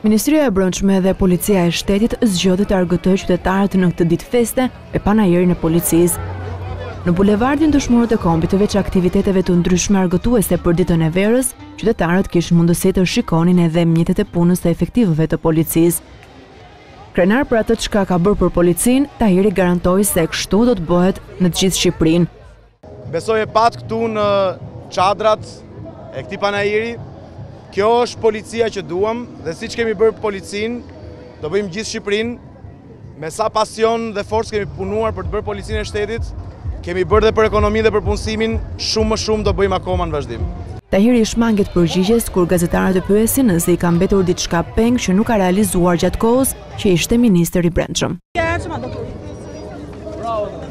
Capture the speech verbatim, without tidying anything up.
Ministria e Brendshme dhe Policia e Shtetit zgjodhi të argëtojë qytetarët në këtë ditë feste me panajirin e policisë. Në bulevardin Dëshmorët e Kombit, veç aktiviteteve të ndryshme argëtuese për ditën e verës, qytetarët kishin mundësi të shikonin edhe mjetet e punës të efektivëve të policisë. Krenar për atë çka ka bërë për policinë, Tahiri garantoi se kështu do të bëhet në të gjithë Shqipërinë. Besoj e pat këtu në çadrat e këtij panajiri. Kjo është policia që duam dhe siç kemi bërë policinë, do bëjmë gjithë Shqipërinë. Me sa pasion dhe forcë kemi punuar për të bërë policinë e shtetit, kemi bërë dhe për ekonominë dhe për punësimin, shumë më shumë do bëjmë akoma në vazhdim. Tahiri shmanget përgjigjes kur gazetarët e pyesin nëse i ka mbetur diçka peng që nuk ka realizuar gjatë kohës që ishte ministër i brendshëm. Bravo.